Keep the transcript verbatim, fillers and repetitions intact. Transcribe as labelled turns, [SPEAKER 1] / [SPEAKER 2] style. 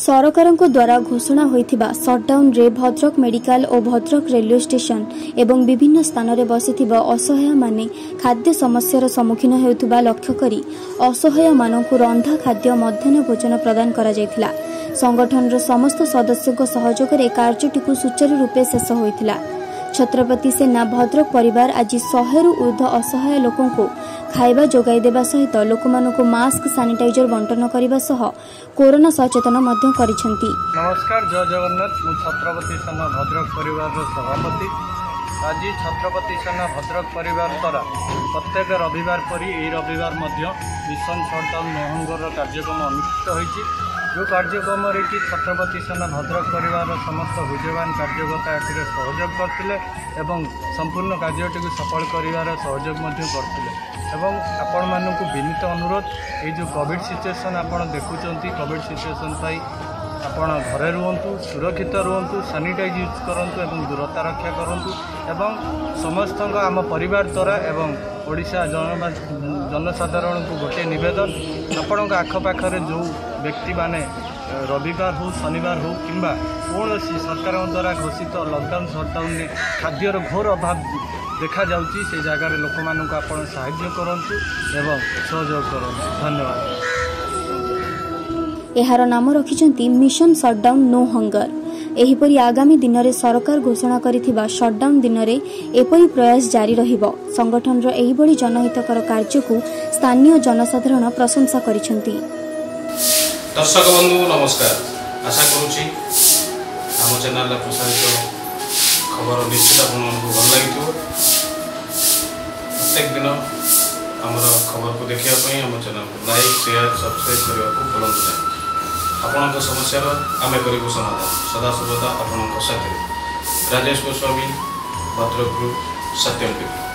[SPEAKER 1] सरकारଙ୍କ द्वारा घोषणा होइथिबा शटडाउन रे भद्रक मेडिकल और भद्रक रेलवे स्टेशन एवं विभिन्न स्थान रे बसिथिबा असहाय माने खाद्य समस्यार सम्मुखीन हेउथिबा लक्ष्य करी असहाय मानकु रंधा खाद्य मध्याह्न भोजन प्रदान करा जायथिला। संगठन समस्त सदस्यों सहयोग रे कार्यटिकु सुचारू रूपे शेष होइथिला। छत्रपति सेना भद्रक परिवार आज शहे रु ऊर्ध्व असहाय लोकों को खाइबा जोगाई देबा सहित लोकमानकु मास्क सैनिटाइजर बंटन करबा सह कोरोना सचेतन मध्य करिसेंती।
[SPEAKER 2] नमस्कार, जय जगन्नाथ। मु छत्रपति सेना भद्रक परिवार सभापति। आज छत्रपति सेना भद्रक परिवार द्वारा प्रत्येक रविवार परी ए रविवार मध्य मिशन शटडाउन नोहंगर कार्यक्रम अनुष्ठित होइछि। जो कार्यक्रम रे कि छत्रपति सेना भद्रक परिवार समस्त हृदयवान कार्यकर्ता एथिरे सहयोग करथिले एवं संपूर्ण कार्यटी को सफल करिवार सहयोग मध्य करथिले। एवं आपण मानकु विनीत अनुरोध, ये जो कोविड सिचुएशन आपण देखुचंती, कोविड सिचुएशन पाई आपण घरे रुहंतु, सुरक्षित रुहंतु, सैनिटाइज यूज करंतु एवं दूरता रक्षा करंतु एवं समस्त आम परिवार द्वारा एवं ओडिशा जन जनसाधारण को गोटे निवेदन, आपण आखपाखे जो व्यक्ति माने रविवार हो शनिवार हो किंबा कौन सरकार द्वारा घोषित लॉकडाउन शटडाउन में खाद्यर घोर अभाव देखा जाउची, से जगार लोक मानक आपण सहायता करंतु एवं सहयोग करंतु। धन्यवाद।
[SPEAKER 1] एहार नाम रखिछंती मिशन शटडाउन नो हंगर। एहिपरि आगामी दिन में सरकार घोषणा करिथिबा शटडाउन दिन में एपरि प्रयास जारी रहिबो। संगठन रो एही बड़ी जनहितकर कार्य को स्थानीय जनसाधारण प्रशंसा करिछंती।
[SPEAKER 3] दर्शक बंधु नमस्कार। आशा करूची आम चैनल प्रसारित खबर निश्चित आपको भल लगी। प्रत्येक दिन आमर खबर को देखा आम चैनल को लाइक शेयर सब्सक्राइब करने को भूलु ना। आपण समस्यार आम करूँ समाधान सदा सर्वदा आपण साथी। राजेश गोस्वामी भद्रक सत्यम।